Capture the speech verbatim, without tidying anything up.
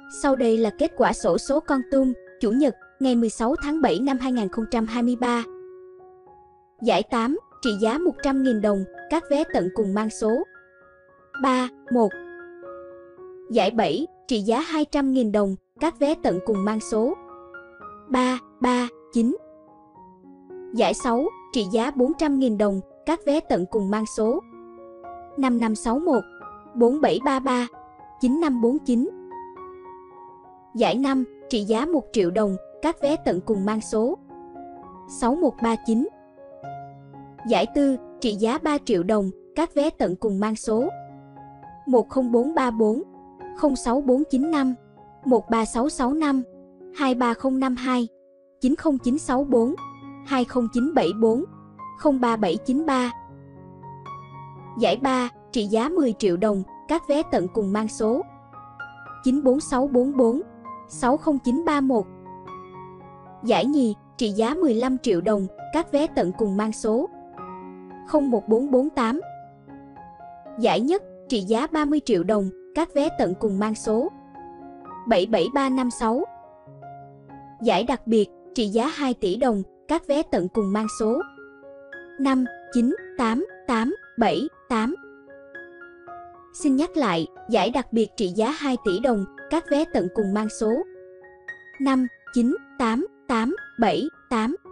Sau đây là kết quả xổ số Con Tum, Chủ nhật, ngày mười sáu tháng bảy năm hai nghìn không trăm hai mươi ba. Giải tám, trị giá một trăm nghìn đồng, các vé tận cùng mang số ba, một. Giải bảy, trị giá hai trăm nghìn đồng, các vé tận cùng mang số ba, ba, chín. Giải sáu, trị giá bốn trăm nghìn đồng, các vé tận cùng mang số năm năm sáu một, bốn bảy ba ba, chín năm bốn chín. Giải năm, trị giá một triệu đồng, các vé tận cùng mang số sáu một ba chín. Giải tư, trị giá ba triệu đồng, các vé tận cùng mang số một không bốn ba bốn, không sáu bốn chín năm, một ba sáu sáu năm, hai ba không năm hai, chín không chín sáu bốn, hai không chín bảy bốn, không ba bảy chín ba. Giải ba, trị giá mười triệu đồng, các vé tận cùng mang số chín bốn sáu bốn bốn, sáu không chín ba một. Giải nhì, trị giá mười lăm triệu đồng, các vé tận cùng mang số không một bốn bốn tám. Giải nhất, trị giá ba mươi triệu đồng, các vé tận cùng mang số bảy bảy ba năm sáu. Giải đặc biệt, trị giá hai tỷ đồng, các vé tận cùng mang số năm chín tám tám bảy tám. Xin nhắc lại, giải đặc biệt trị giá hai tỷ đồng, các vé tận cùng mang số năm chín tám tám bảy tám.